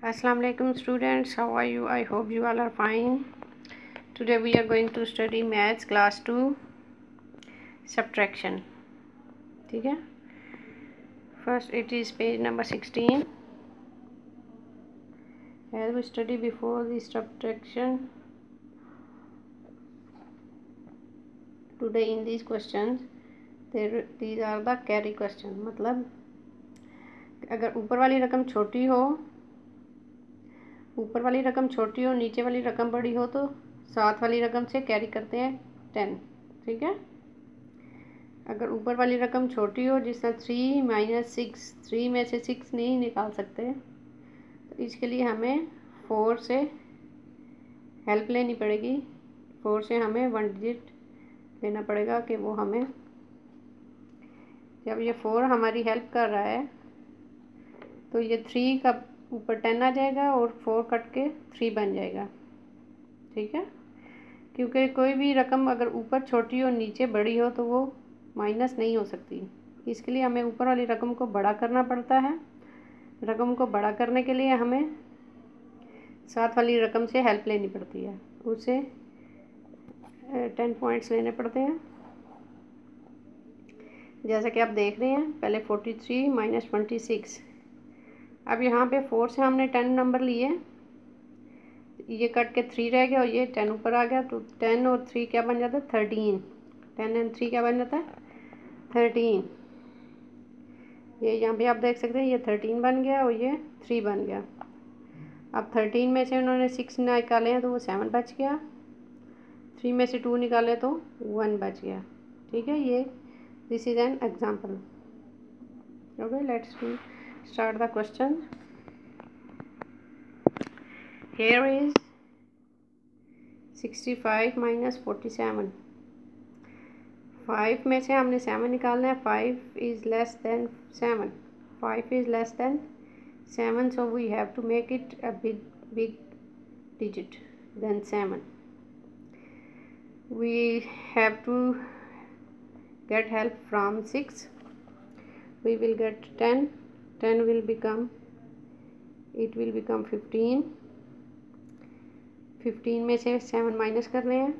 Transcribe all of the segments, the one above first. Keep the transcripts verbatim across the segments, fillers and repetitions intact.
Assalamu alaikum students, how are you? I hope you all are fine. Today we are going to study maths class two subtraction. ठीक है. First it is page number sixteen. As we study before the subtraction, today in these questions there these are the carry question. मतलब अगर ऊपर वाली रकम छोटी हो ऊपर वाली रकम छोटी हो नीचे वाली रकम बड़ी हो तो साथ वाली रकम से कैरी करते हैं टेन. ठीक है. अगर ऊपर वाली रकम छोटी हो जिस तरह थ्री माइनस सिक्स, थ्री में से सिक्स नहीं निकाल सकते तो इसके लिए हमें फोर से हेल्प लेनी पड़ेगी. फोर से हमें वन डिजिट लेना पड़ेगा कि वो हमें, जब ये फोर हमारी हेल्प कर रहा है तो ये थ्री का ऊपर टेन आ जाएगा और फोर कट के थ्री बन जाएगा. ठीक है. क्योंकि कोई भी रकम अगर ऊपर छोटी हो नीचे बड़ी हो तो वो माइनस नहीं हो सकती. इसके लिए हमें ऊपर वाली रकम को बड़ा करना पड़ता है. रकम को बड़ा करने के लिए हमें साथ वाली रकम से हेल्प लेनी पड़ती है. उसे टेन पॉइंट्स लेने पड़ते हैं. जैसा कि आप देख रहे हैं, पहले forty three minus twenty six. अब यहाँ पे फोर से हमने टेन नंबर लिए, ये कट के थ्री रह गया और ये टेन ऊपर आ गया तो टेन और थ्री क्या बन जाता है, थर्टीन. टेन एंड थ्री क्या बन जाता है, थर्टीन. ये यहाँ पे आप देख सकते हैं, ये थर्टीन बन गया और ये थ्री बन गया. अब थर्टीन में से उन्होंने सिक्स निकाले हैं तो वो सेवन बच गया. थ्री में से टू निकाले तो वन बच गया. ठीक है. ये this is an example. Okay, let's do start the question. Here is sixty-five minus forty-seven. Five में से हमने सेवन निकालना है. Five is less than seven. Five is less than seven, so we have to make it a big big digit than seven. We have to get help from six. We will get ten. ten will become, it will become fifteen. Fifteen में से seven minus करने हैं.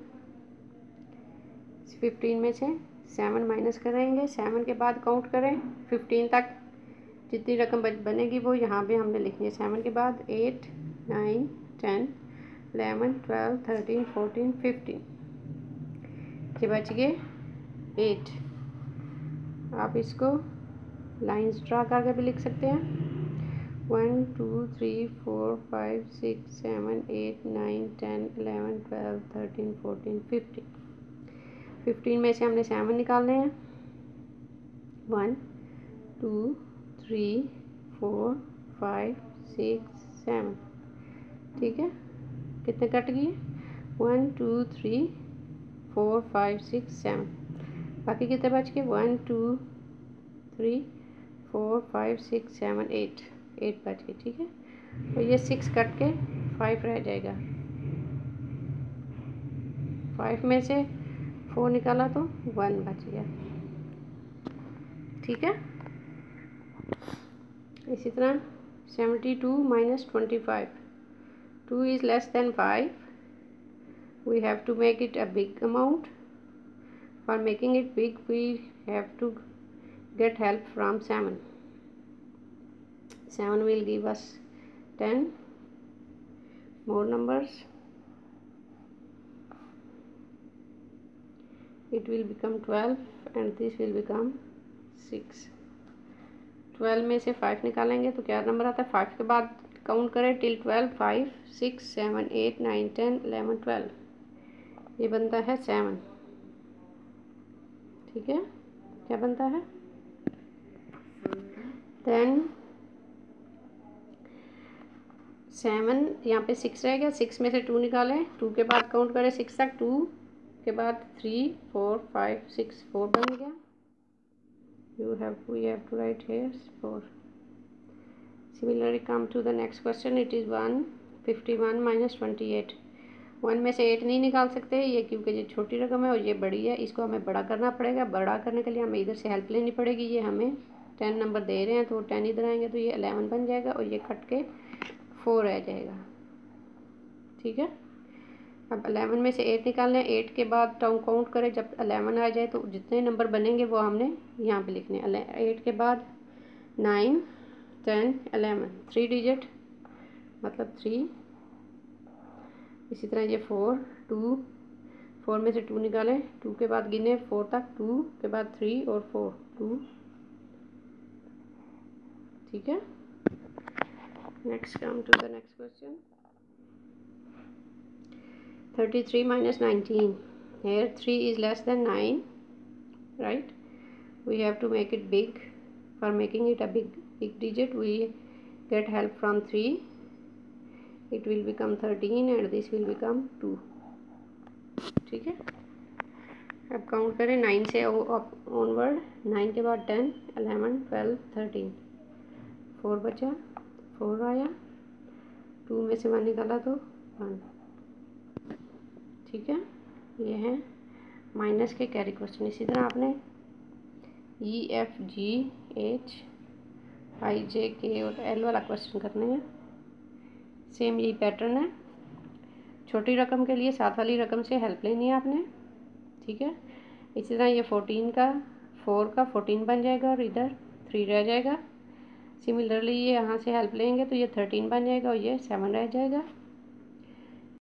Fifteen में से seven minus करेंगे. Seven के बाद count करें फिफ्टीन तक. जितनी रकम बनेगी वो यहाँ पे हमने लिखनी है. सेवन के बाद eight, nine, ten, eleven, twelve, thirteen, fourteen, fifteen. ये बच गए एट. आप इसको लाइन्स ड्रा करके भी लिख सकते हैं. One two three four five six seven eight nine ten eleven twelve thirteen fourteen fifteen. Fifteen में से हमने सेवन निकालने हैं. One two three four five six seven. ठीक है. कितने कट गए, one two three four five six seven. बाकी कितने बच गए, one two three four five six seven eight. Eight बच गए. ठीक है. और ये सिक्स कट के फाइव रह जाएगा. फाइव में से फोर निकाला तो वन बच गया. ठीक है. इसी तरह seventy two minus twenty five. Two is less than five. We have to make it a big amount. For making it big we have to get help from seven. seven will give us ten. More numbers. It will become twelve and this will become six. twelve में से five निकालेंगे तो क्या number आता है, five के बाद count करें till twelve. five, six, seven, eight, nine, ten, eleven, twelve. ये बनता है seven. ठीक है. क्या बनता है, देन सेवन. यहाँ पे सिक्स रह गया. सिक्स में से टू निकालें. टू के बाद काउंट करें सिक्स तक. टू के बाद three four five six. Four बन गया. You have we have to write here four. Similarly come to the next question. It is one fifty one minus twenty eight. One में से eight नहीं निकाल सकते ये क्योंकि ये छोटी रकम है और ये बड़ी है. इसको हमें बड़ा करना पड़ेगा. बड़ा करने के लिए हमें इधर से हेल्प लेनी पड़ेगी. ये हमें टेन नंबर दे रहे हैं तो टेन इधर आएंगे तो ये इलेवन बन जाएगा और ये कट के फोर रह जाएगा। ठीक है, अब अलेवन में से एट निकालना है। एट के बाद टाउन काउंट करें, जब अलेवन आ जाए तो जितने नंबर बनेंगे वो हमने यहाँ पे लिखने। एट के बाद nine, ten, eleven, three digit मतलब थ्री। इसी तरह ये फोर, टू, फोर में से टू निकालें, टू के बाद गिने फोर तक, टू के बाद थ्री और फोर, टू। ठीक है, next come to the next question. Thirty three minus nineteen. Here three is less than nine, right? We have to make it big. For making it a big big digit, we get help from three. It will become thirteen and this will become two. ठीक है, अब count करें nine से onward. Nine के बाद ten, eleven, twelve, thirteen, four बचा, four आया, two में से वन निकाला तो वन। ठीक है, ये है माइनस के कैरी क्वेश्चन। इसी तरह आपने E F G H I जे के और एल वाला क्वेश्चन करने हैं। सेम यही पैटर्न है। छोटी रकम के लिए साथ वाली रकम से हेल्प लेनी है आपने। ठीक है, इसी तरह ये फोर्टीन का फोर का फोर्टीन बन जाएगा और इधर थ्री रह जाएगा। सिमिलरली ये यहाँ से हेल्प लेंगे तो ये थर्टीन बन जाएगा और ये सेवन रह जाएगा।